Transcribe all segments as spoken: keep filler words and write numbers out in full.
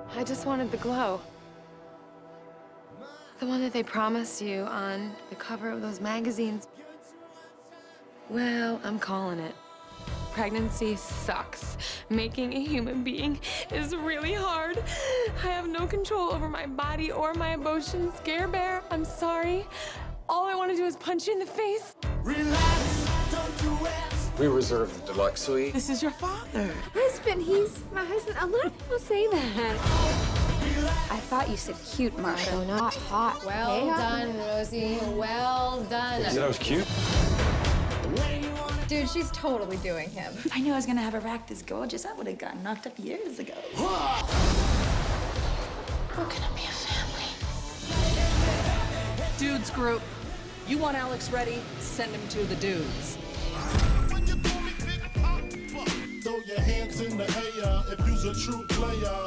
I just wanted the glow. The one that they promised you on the cover of those magazines. Well, I'm calling it. Pregnancy sucks. Making a human being is really hard. I have no control over my body or my emotions. Scare Bear, I'm sorry. All I want to do is punch you in the face. Relax, don't do it. We reserve the deluxe suite. This is your father. Husband, he's my husband. A lot of people say that. I thought you said cute, Marshall, not hot. Well Yeah. done, Rosie. Well done. You said I was cute? Dude, she's totally doing him. If I knew I was gonna have a rack this gorgeous, I would have gotten knocked up years ago. We're gonna be a family. Dudes group. You want Alex ready? Send him to the dudes. Throw your hands in the air if you's a true player.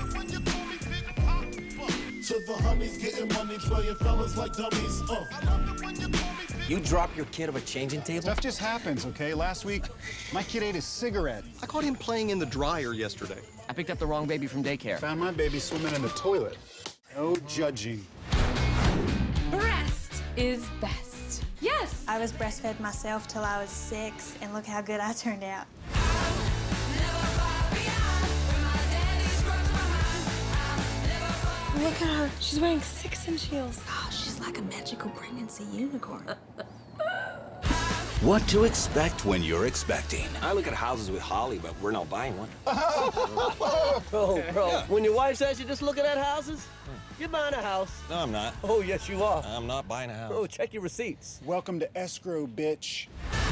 To the honeys getting money, playing fellas like dummies. Uh. You drop your kid off a changing table? Stuff just happens, okay? Last week, my kid ate a cigarette. I caught him playing in the dryer yesterday. I picked up the wrong baby from daycare. Found my baby swimming in the toilet. No judging. Breast is best. Yes. I was breastfed myself till I was six, and look how good I turned out. Look at her. She's wearing six-inch heels. Oh, she's like a magical pregnancy unicorn. What to expect when you're expecting. I look at houses with Holly, but we're not buying one. Oh, bro, when your wife says you're just looking at houses, you're buying a house. No, I'm not. Oh, yes, you are. I'm not buying a house. Oh, check your receipts. Welcome to escrow, bitch.